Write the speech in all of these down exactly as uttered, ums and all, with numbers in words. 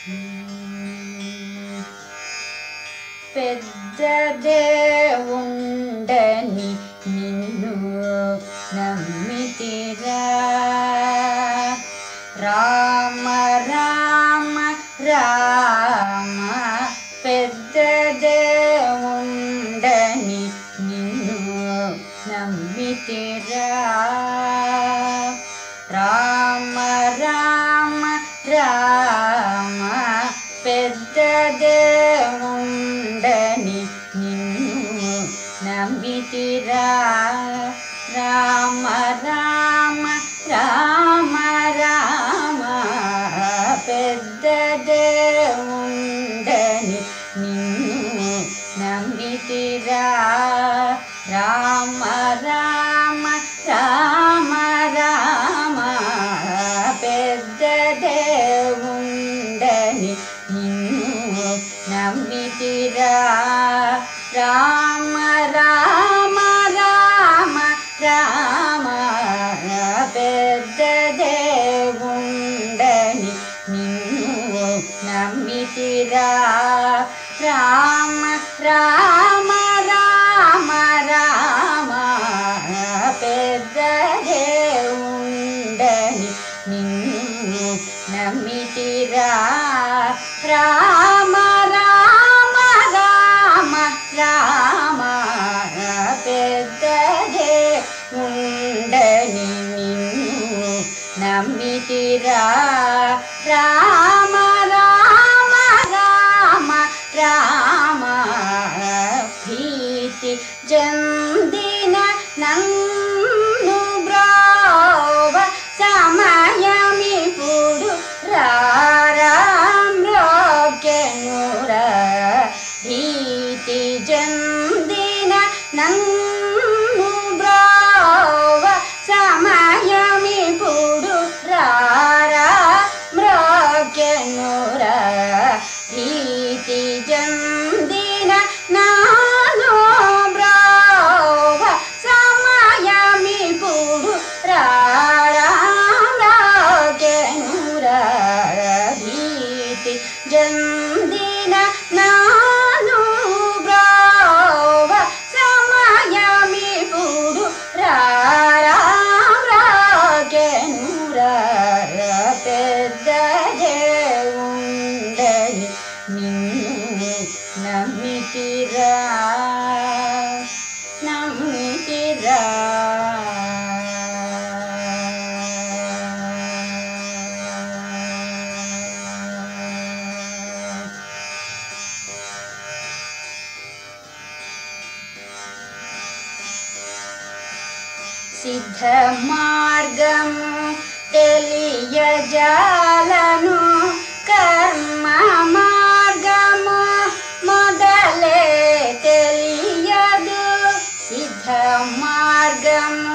పెద్దదేవుండని నిన్ను నమ్మితిరా రామ రామ రామ పెద్దదేవుండని నిన్ను నమ్మితిరా రామ రామ రామ పెద్దదేవుండని నిన్ను నమ్మితిరా రామ రామ రామ రామ పెద్దదేవుండని నిన్ను నమ్మితిరా రామ రామ రామ రామ పెద్దదేవుండని నిన్ను నమ్మితిరా రామ రామ రామ రామ పెద్దదేవుండని నిన్ను నమ్మితిరా రామ రామ రామ రామ పెద్దదేవుండని నిన్ను నమ్మితిరా రామ రామ రామ రామ పెద్దదేవుండని నిన్ను నమ్మితిరా రామ రామ రామ రామ భీతి జందిన నన్ను బ్రోవ సమయమిప్పుడు రామ్రోకెనురా భీతి జందిన నన్ను బ్రోవ సమయమిప్పుడు రామ్రోకెనురా భీతి జందిన నాను బ్రోవ సమయమిప్పుడు రామ్రోకెనురా భీతి జందిన నాను బ్రోవ సమయమిప్పుడు రామ్రోకెనురా పెద్దదేవుండని నిన్ను నమ్మితిరా నమ్మితిరా సిద్ధ మార్గము తెలియజాలను కర్మ మార్గము మొదలే తెలియదు సిద్ధ మార్గము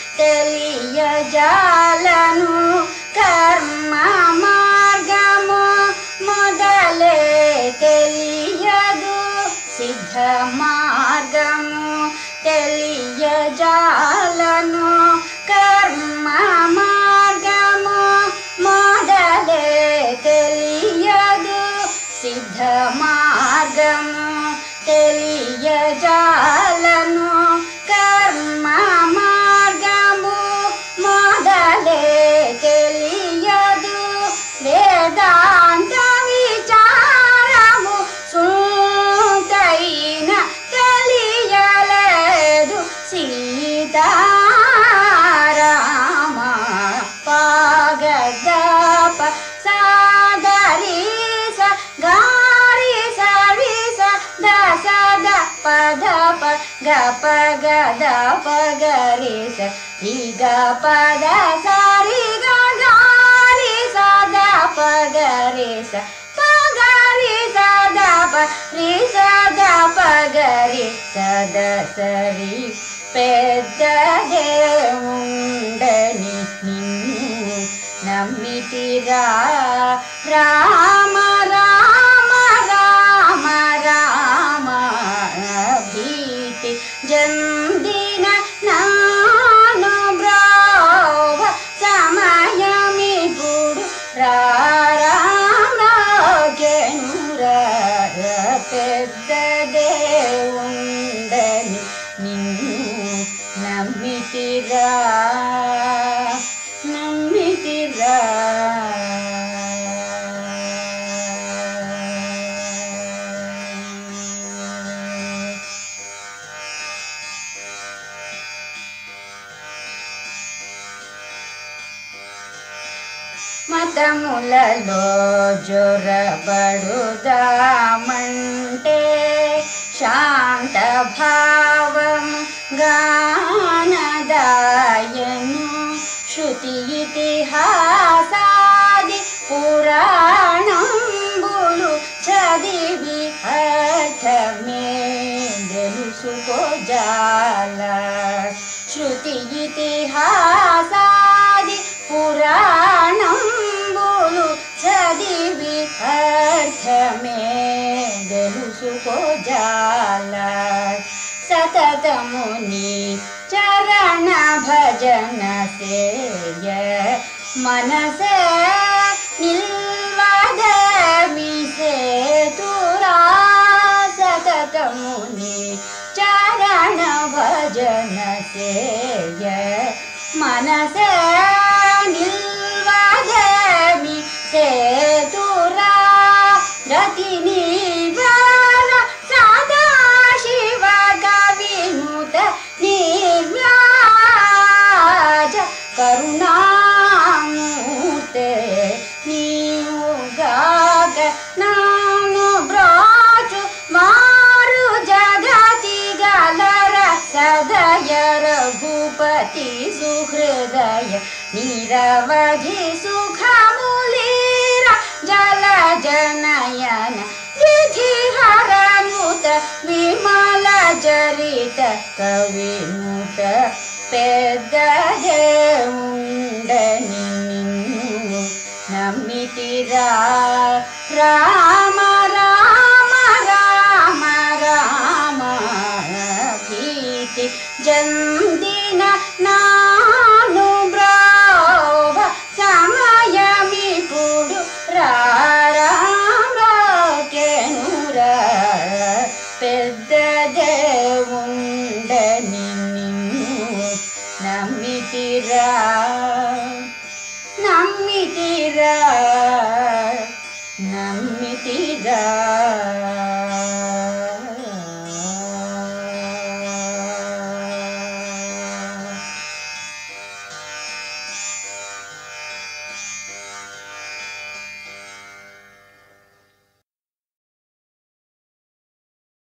తెలియజాలను కర్మ మార్గము మొదలే తెలియదు సిద్ధ మార్గము తెలియజాలను కర్మ మార్గము మొదలే తెలియదు సిద్ధ మార్గము తెలియజాలను కర్మ మార్గము మొదలే తెలియదు వేదాంత విచారము సుంతైన తెలియలేదు సీతారామ పాగదప సాగరీస గారి సరిస దసద పదప గప గదప గరిస ఇగ పద సరి గారి సదప గరిస పగరి సదప రి సదప గరి సద సరి పెద్దదేవుండని నిన్ను నమ్మితిరా రామ రామ రామ రామ భీతి జందిన నాను బ్రోవ సమయమిప్పుడు రామ జలములలో జొరబడుదామంటే శాంత భావం గానదాయను శృతి ఇతిహాసాది పురాణంబులు చదివి అర్థమే తెలుసుకోజాల శృతి ఇతిహాసాది పురాణంబులు చదివి అర్థమే తెలుసుకోజాల సతతముని చరణ భజన సేయ మనసే నిల్వదమి సేతురా సతతముని చరణ భజన సేయ మనసే నిల్వదమి సేతురా రతిని వర సదా శివ కవినుత నిర్వ్యాజ కరుణామూర్తే నీవుగాక నాను బ్రాచు మారు జగతి గలర సదయ రఘుపతి సుహృదయ నిరవధి సుఖములీర జల జనయన విధి హరనుత విమల చరిత కవినుత పెద్ద దేవుండని నిన్ను నమ్మితిరా రామ రామ రామ రామ భీతి జందిన నాను బ్రోవ సమయమిప్పుడు రారాకెనురా పెద్ద దేవుండని నిన్ను నమ్మితిరా నమ్మితిరా నమ్మితిరా